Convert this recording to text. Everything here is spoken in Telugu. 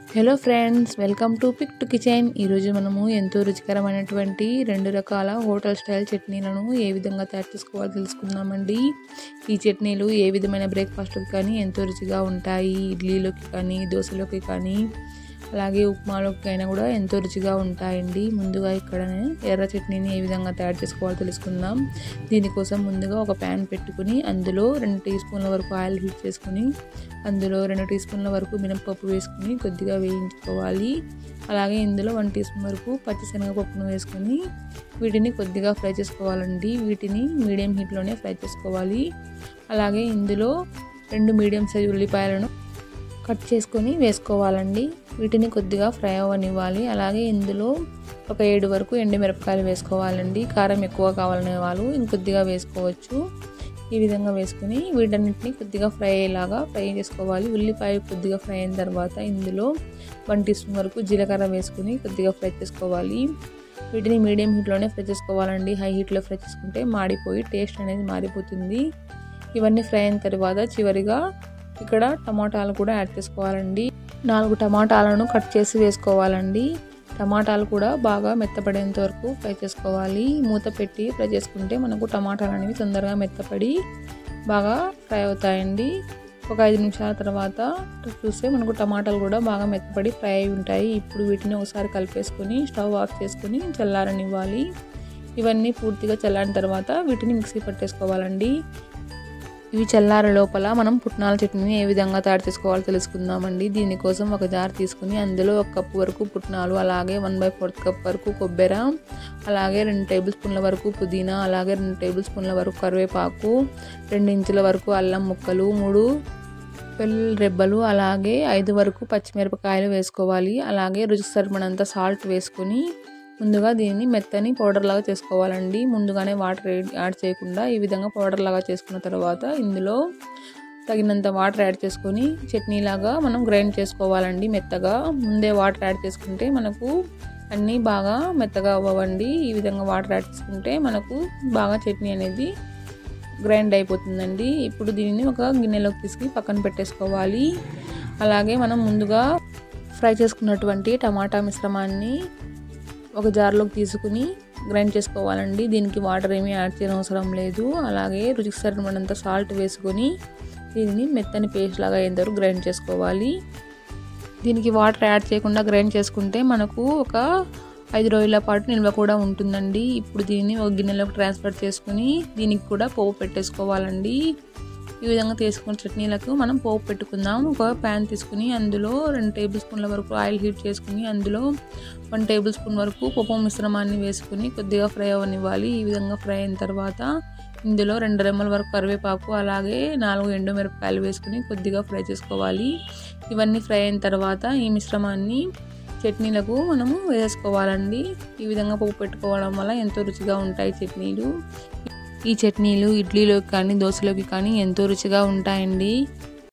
Hello friends, welcome to pick to kitchen. ఈరోజు మనము ఎంతో రుచికరమైనటువంటి 2 రకాల హోటల్ స్టైల్ చట్నీలను ఏ విధంగా తయారు చేసుకోవాలో తెలుసుకుందామండి. ఈ చట్నీలు ఏ విధమైన బ్రేక్ఫాస్ట్కి కానీ ఎంతో రుచిగా ఉంటాయి. ఇడ్లీలోకి కానీ, దోశలోకి కానీ, అలాగే ఉప్మాలోకి అయినా కూడా ఎంతో రుచిగా ఉంటాయండి. ముందుగా ఇక్కడ ఎర్ర చట్నీని ఏ విధంగా తయారు చేసుకోవాలో తెలుసుకుందాం. దీనికోసం ముందుగా ఒక ప్యాన్ పెట్టుకుని అందులో 2 టీ స్పూన్ల వరకు ఆయిల్ హీట్ చేసుకుని అందులో 2 టీ స్పూన్ల వరకు మినపప్పు వేసుకుని కొద్దిగా వేయించుకోవాలి. అలాగే ఇందులో 1 టీ స్పూన్ వరకు పచ్చిశనగపప్పును వేసుకొని వీటిని కొద్దిగా ఫ్రై చేసుకోవాలండి. వీటిని మీడియం హీట్లోనే ఫ్రై చేసుకోవాలి. అలాగే ఇందులో 2 మీడియం సైజు ఉల్లిపాయలను కట్ చేసుకొని వేసుకోవాలండి. వీటిని కొద్దిగా ఫ్రై అవ్వనివ్వాలి. అలాగే ఇందులో ఒక 7 వరకు ఎండుమిరపకాయలు వేసుకోవాలండి. కారం ఎక్కువ కావాలనే వాళ్ళు ఇంకొద్దిగా వేసుకోవచ్చు. ఈ విధంగా వేసుకుని వీటన్నిటిని కొద్దిగా ఫ్రై అయ్యేలాగా ఫ్రై చేసుకోవాలి. ఉల్లిపాయ కొద్దిగా ఫ్రై అయిన తర్వాత ఇందులో 1 టీ స్పూన్ వరకు జీలకర్ర వేసుకుని కొద్దిగా ఫ్రై చేసుకోవాలి. వీటిని మీడియం హీట్లోనే ఫ్రై చేసుకోవాలండి. హై హీట్లో ఫ్రై చేసుకుంటే మాడిపోయి టేస్ట్ అనేది మారిపోతుంది. ఇవన్నీ ఫ్రై అయిన తర్వాత చివరిగా ఇక్కడ టమాటాలు కూడా యాడ్ చేసుకోవాలండి. 4 టమాటాలను కట్ చేసి వేసుకోవాలండి. టమాటాలు కూడా బాగా మెత్తపడేంత వరకు ఫ్రై చేసుకోవాలి. మూత పెట్టి ఫ్రై చేసుకుంటే మనకు టమాటాలు అనేవి తొందరగా మెత్తపడి బాగా ఫ్రై అవుతాయండి. ఒక 5 నిమిషాల తర్వాత చూస్తే మనకు టమాటాలు కూడా బాగా మెత్తపడి ఫ్రై అయి ఉంటాయి. ఇప్పుడు వీటిని ఒకసారి కలిపేసుకొని స్టవ్ ఆఫ్ చేసుకొని చల్లారనివ్వాలి. ఇవన్నీ పూర్తిగా చల్లారిన తర్వాత వీటిని మిక్సీ పట్టేసుకోవాలండి. ఇవి చల్లారే లోపల మనం పుట్నాల చట్నీని ఏ విధంగా తయారు చేసుకోవాలో తెలుసుకుందామండి. దీనికోసం ఒక జార్ తీసుకుని అందులో 1 కప్పు వరకు పుట్నాలు, అలాగే 1/4 కప్ వరకు కొబ్బెర, అలాగే 2 టేబుల్ స్పూన్ల వరకు పుదీనా, అలాగే 2 టేబుల్ స్పూన్ల వరకు కరివేపాకు, 2 ఇంచుల వరకు అల్లం ముక్కలు, 3 వెల్లుల్లి రెబ్బలు, అలాగే 5 వరకు పచ్చిమిరపకాయలు వేసుకోవాలి. అలాగే రుచికి సరిపడినంత సాల్ట్ వేసుకొని ముందుగా దీన్ని మెత్తని పౌడర్ లాగా చేసుకోవాలండి. ముందుగానే వాటర్ యాడ్ చేయకుండా ఈ విధంగా పౌడర్ లాగా చేసుకున్న తర్వాత ఇందులో తగినంత వాటర్ యాడ్ చేసుకొని చట్నీలాగా మనం గ్రైండ్ చేసుకోవాలండి. మెత్తగా ముందే వాటర్ యాడ్ చేసుకుంటే మనకు అన్నీ బాగా మెత్తగా అవ్వండి. ఈ విధంగా వాటర్ యాడ్ చేసుకుంటే మనకు బాగా చట్నీ అనేది గ్రైండ్ అయిపోతుందండి. ఇప్పుడు దీనిని ఒక గిన్నెలోకి తీసుకుని పక్కన పెట్టేసుకోవాలి. అలాగే మనం ముందుగా ఫ్రై చేసుకున్నటువంటి టమాటా మిశ్రమాన్ని ఒక జార్లోకి తీసుకుని గ్రైండ్ చేసుకోవాలండి. దీనికి వాటర్ ఏమీ యాడ్ చేయడం అవసరం లేదు. అలాగే రుచికి సరిపడినంత సాల్ట్ వేసుకొని దీనిని మెత్తని పేస్ట్ లాగా అయ్యేంతవరకు గ్రైండ్ చేసుకోవాలి. దీనికి వాటర్ యాడ్ చేయకుండా గ్రైండ్ చేసుకుంటే మనకు ఒక 5 రోజుల పాటు నిల్వ కూడా ఉంటుందండి. ఇప్పుడు దీన్ని ఒక గిన్నెలోకి ట్రాన్స్ఫర్ చేసుకుని దీనికి కూడా పోపు పెట్టేసుకోవాలండి. ఈ విధంగా తీసుకున్న చట్నీలకు మనం పోపు పెట్టుకుందాం. ఒక ప్యాన్ తీసుకుని అందులో 2 టేబుల్ స్పూన్ల వరకు ఆయిల్ హీట్ చేసుకుని అందులో 1 టేబుల్ స్పూన్ వరకు పోపు మిశ్రమాన్ని వేసుకుని కొద్దిగా ఫ్రై అవ్వనివ్వాలి. ఈ విధంగా ఫ్రై అయిన తర్వాత ఇందులో 2 రెమ్మల వరకు కరివేపాకు, అలాగే 4 ఎండుమిరపకాయలు వేసుకుని కొద్దిగా ఫ్రై చేసుకోవాలి. ఇవన్నీ ఫ్రై అయిన తర్వాత ఈ మిశ్రమాన్ని చట్నీలకు మనము వేసుకోవాలండి. ఈ విధంగా పోపు పెట్టుకోవడం వల్ల ఎంతో రుచిగా ఉంటాయి చట్నీలు. ఈ చట్నీలు ఇడ్లీలోకి కానీ, దోశలోకి కానీ ఎంతో రుచిగా ఉంటాయండి.